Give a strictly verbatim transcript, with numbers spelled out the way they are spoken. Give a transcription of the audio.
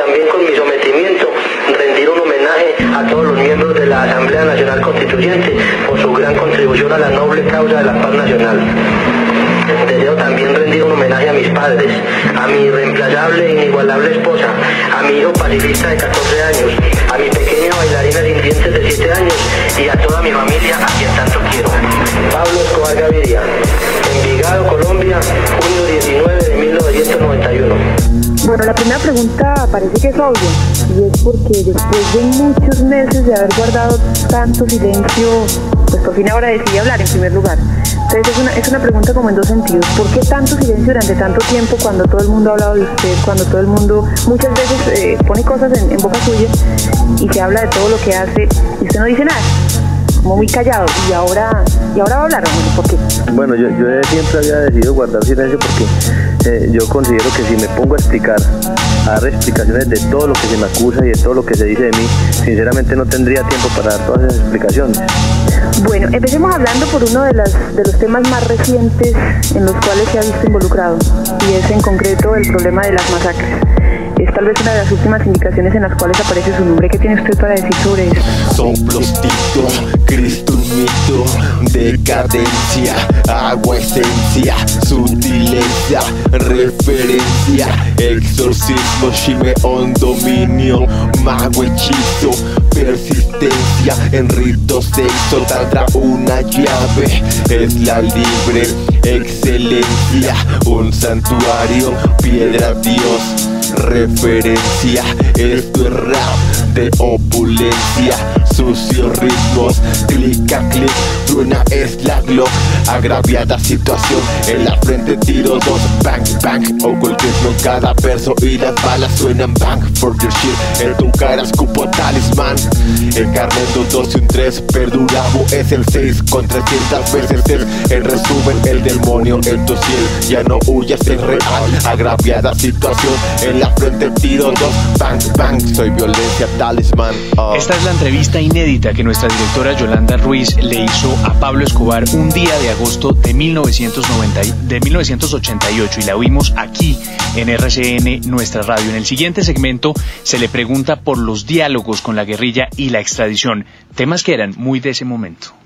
también con mi sometimiento rendir un homenaje a todos los miembros de la Asamblea Nacional Constituyente por su gran contribución a la noble causa de la paz nacional. Deseo también rendir un homenaje a mis padres, a mi irreemplazable e inigualable esposa, a mi hijo pacifista de catorce años, a mi pequeña bailarina sin dientes de siete años y a toda mi familia a quien tanto quiero. Pablo Escobar Gaviria, Envigado, Colombia, junio diecinueve de mil novecientos noventa y uno. Bueno, la primera pregunta parece que es obvia, y es porque después de muchos meses de haber guardado tanto silencio, pues por fin ahora decidí hablar en primer lugar. Entonces es una, es una pregunta como en dos sentidos. ¿Por qué tanto silencio durante tanto tiempo cuando todo el mundo ha hablado de usted, cuando todo el mundo muchas veces eh, pone cosas en, en boca suya y se habla de todo lo que hace y usted no dice nada? Como muy callado, y ahora y ahora va a hablar, ¿por qué? Bueno, yo, yo siempre había decidido guardar silencio porque eh, yo considero que si me pongo a explicar, a dar explicaciones de todo lo que se me acusa y de todo lo que se dice de mí, sinceramente no tendría tiempo para dar todas esas explicaciones. Bueno, empecemos hablando por uno de, las, de los temas más recientes en los cuales se ha visto involucrado, y es en concreto el problema de las masacres. Es tal vez una de las últimas indicaciones en las cuales aparece su nombre. ¿Qué tiene usted para decir sobre eso? Soplostito, Cristo un mito, decadencia, agua esencia, sutileza, referencia, exorcismo, Shimeón, dominio, mago, hechizo, persistencia, en rito sexo, tendrá una llave, es la libre excelencia, un santuario, piedra Dios, referencia, esto es rap de opulencia, sucios ritmos, clic a clic, truena es la Glock, agraviada situación, en la frente tiro dos, bang, bang, ocultismo en cada verso y las balas suenan bang, for your shit, en tu cara escupo talismán, encarnando un dos y un tres, perdurabo es el seis, con trescientas veces es, en resumen el demonio en tu cielo, ya no huyas, es real, agraviada situación, en la frente tiro dos, bang, bang, soy violencia talismán. Oh. Esta es la entrevista inédita que nuestra directora Yolanda Ruiz le hizo a Pablo Escobar un día de agosto de mil novecientos noventa, de mil novecientos ochenta y ocho, y la oímos aquí en R C N, nuestra radio. En el siguiente segmento se le pregunta por los diálogos con la guerrilla y la extradición, temas que eran muy de ese momento.